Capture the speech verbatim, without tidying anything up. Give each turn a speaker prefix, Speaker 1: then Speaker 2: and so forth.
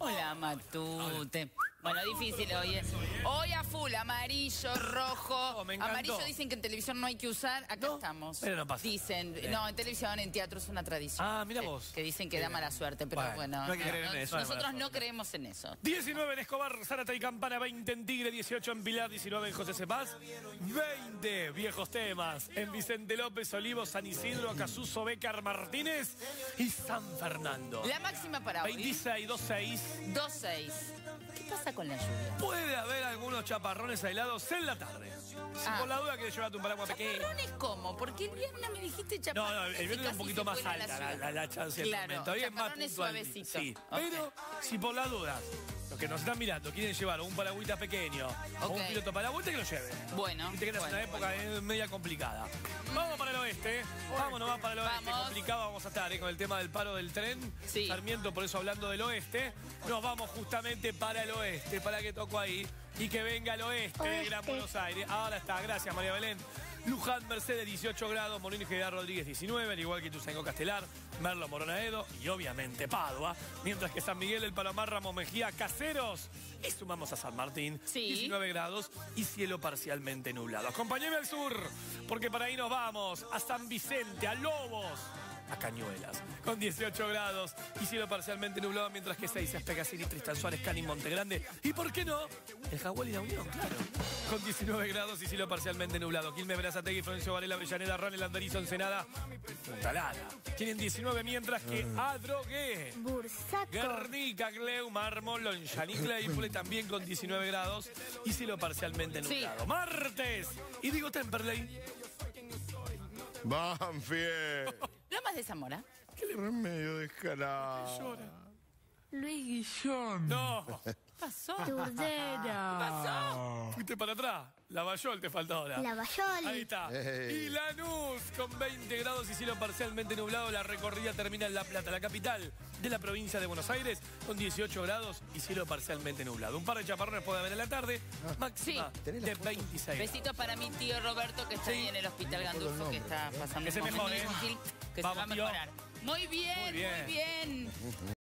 Speaker 1: Hola, Matute. Bueno, difícil hoy. ¿eh? Hoy a full, amarillo, rojo.
Speaker 2: Oh, me encantó.
Speaker 1: Amarillo dicen que en televisión no hay que usar. Acá
Speaker 2: ¿No?
Speaker 1: estamos.
Speaker 2: Pero no pasa.
Speaker 1: Dicen,
Speaker 2: Bien.
Speaker 1: no, en televisión, en teatro es una tradición.
Speaker 2: Ah, mira
Speaker 1: que,
Speaker 2: vos.
Speaker 1: Que dicen que da mala suerte, pero
Speaker 2: Bueno,
Speaker 1: bueno.
Speaker 2: no hay que creer en eso, no hay
Speaker 1: Nosotros
Speaker 2: mala
Speaker 1: no
Speaker 2: suerte.
Speaker 1: creemos en eso.
Speaker 2: diecinueve en Escobar, Zárate y Campana, veinte en Tigre, dieciocho en Pilar, diecinueve en José Cepaz, veinte viejos temas en Vicente López, Olivos, San Isidro, Acasuso, Bécar, Martínez y San Fernando.
Speaker 1: La máxima para hoy.
Speaker 2: veintiséis, veintiséis.
Speaker 1: dos seis. ¿Qué pasa con la lluvia?
Speaker 2: Puede haber algunos chaparrones aislados en la tarde. Si
Speaker 1: Ah.
Speaker 2: por la duda querés llevarte un paraguas pequeño.
Speaker 1: ¿Chaparrones cómo? Porque el viernes me dijiste
Speaker 2: No,
Speaker 1: chaparrones.
Speaker 2: no, el viernes es un poquito más alta la, la, la chance de
Speaker 1: Claro,
Speaker 2: tormenta. Hoy es más
Speaker 1: chaparrones
Speaker 2: puntual.
Speaker 1: suavecitos.
Speaker 2: Sí,
Speaker 1: Ok.
Speaker 2: pero si por las dudas los que nos están mirando quieren llevar un paragüita pequeño o
Speaker 1: Ok.
Speaker 2: un piloto paragüita, que lo lleven.
Speaker 1: Bueno.
Speaker 2: Viste que es
Speaker 1: bueno,
Speaker 2: una época
Speaker 1: bueno.
Speaker 2: eh, media complicada. Vamos para el oeste. Vamos nomás para el oeste.
Speaker 1: Vamos.
Speaker 2: Complicado vamos a estar eh, con el tema del paro del tren.
Speaker 1: Sí.
Speaker 2: Sarmiento, por eso hablando del oeste. Nos vamos justamente para el oeste, para que toco ahí. Y que venga el oeste, de Gran Buenos Aires. Ahora está, gracias María Belén. Luján, Mercedes, dieciocho grados, Molino y General Rodríguez, diecinueve, al igual que Ituzaingó, Castelar, Merlo, Moronaedo y obviamente Padua. Mientras que San Miguel, El Palomar, Ramos Mejía, Caseros y sumamos a San Martín,
Speaker 1: Sí.
Speaker 2: diecinueve grados y cielo parcialmente nublado. Acompáñeme al sur, porque para ahí nos vamos, a San Vicente, a Lobos, a Cañuelas, con dieciocho grados y cielo parcialmente nublado, mientras que seis, Especasini, Tristan Suárez, Cani, Montegrande y, ¿por qué no?, el Jaguar y la Unión, claro, con diecinueve grados y cielo parcialmente nublado. Quilmes, Berazategui, Florencio Varela, Avellaneda, Ranel, Andarizo, Ensenada, Punta Lara. Tienen diecinueve, mientras que Adrogué,
Speaker 3: Bursaco.
Speaker 2: Guernica, Cleu, Mármol, Lonchani, Claypole también con diecinueve grados y cielo parcialmente
Speaker 1: Sí.
Speaker 2: nublado. Martes, y digo Temperley.
Speaker 4: Banfield.
Speaker 1: Lomas de Zamora.
Speaker 4: Qué remedio descarado.
Speaker 2: Llora.
Speaker 3: Luis Guillón.
Speaker 2: No,
Speaker 1: ¿Qué pasó?
Speaker 3: Turdera.
Speaker 1: ¿Qué pasó?
Speaker 2: fuiste para atrás. Lavallol te falta ahora.
Speaker 3: Lavallol.
Speaker 2: Ahí está.
Speaker 4: Ey.
Speaker 2: Y Lanús con veinte grados y cielo parcialmente nublado. La recorrida termina en La Plata, la capital de la provincia de Buenos Aires, con dieciocho grados y cielo parcialmente nublado. Un par de chaparrones puede haber en la tarde, máxima
Speaker 1: Sí.
Speaker 2: de veintiséis.
Speaker 1: Besitos para mi tío Roberto, que está
Speaker 2: Sí.
Speaker 1: ahí en el hospital Gandulfo, que está pasando
Speaker 2: Que se
Speaker 1: un momento
Speaker 2: mejore.
Speaker 1: difícil, que
Speaker 2: Vamos,
Speaker 1: se va a
Speaker 2: tío.
Speaker 1: mejorar. Muy bien,
Speaker 2: Muy bien.
Speaker 1: muy bien.